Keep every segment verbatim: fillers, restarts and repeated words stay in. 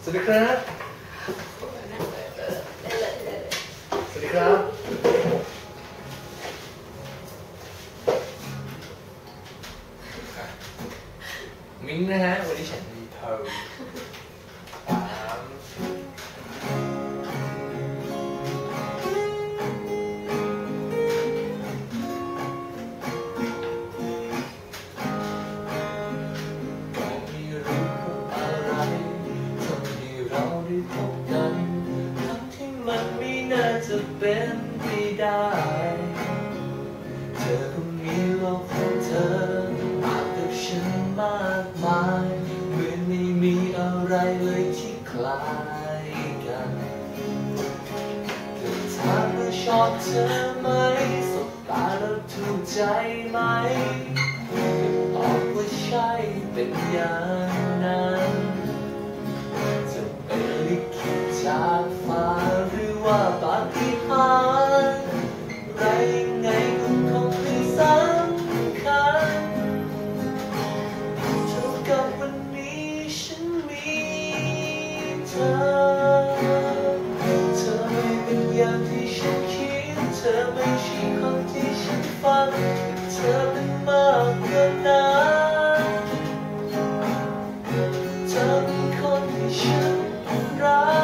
วัสดีครับสวัสดีครับมิ้งนะฮะวันนี้ฉันมีเธอสามก็ไม่รู้เพราะอะไรทำให้เราได้พบกันทั้งที่มันไม่น่าจะเป็นไปได้เธอก็มีโลกของเธอต่างกับฉันมากมายเหมือนไม่มีอะไรเลยที่คล้ายกันเธอถามว่าชอบเธอไหมสบตาแล้วถูกใจไหมตอบว่าใช่เป็นอย่างนั้นจะเป็นลิขิตจากฟ้าหรือว่าปาฏิหาริย์ไรยังไงก็คงไม่สำคัญเท่ากับวันนี้ฉันมีเธอเธอไม่เป็นอย่างที่ฉันคิดเธอไม่ใช่คนที่ฉันฝันเธอเป็นมากกว่านั้นเธอเป็นคนที่ฉันรัก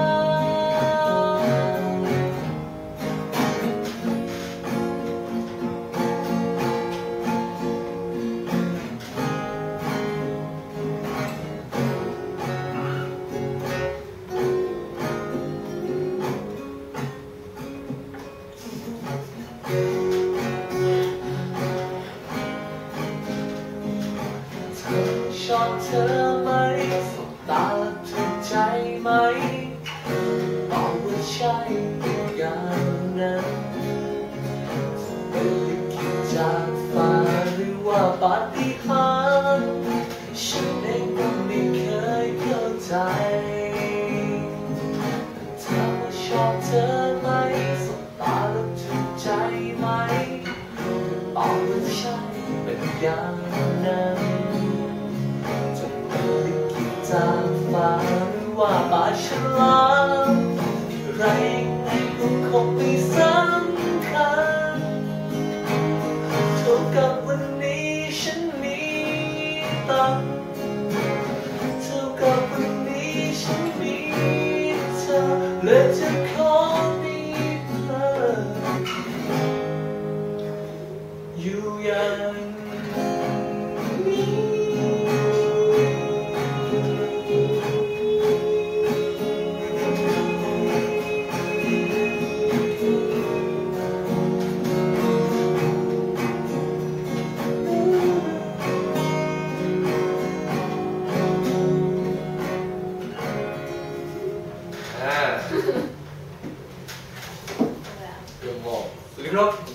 ชอบเธอไหมสบตาแล้วถูกใจไหมตอบว่าใช่อย่างนั้นเป็นลิขิตจากฟ้าหรือว่าปาฏิหาริย์ฉันเองก็ไม่เคยเข้าใจถามว่าชอบเธอไหมสบตาแล้วถูกใจไหมตอบว่าใช่เป็นอย่างนั้นจากฟ้าหรือว่าป่าฉลามไรยังไงก็คงไม่สำคัญเท่ากับวันนี้ฉันมีตังเท่ากับวันนี้ฉันมีเธอและจะขอมีเธออยู่อย่างนี้เรื่องบอกสวัสดีครับ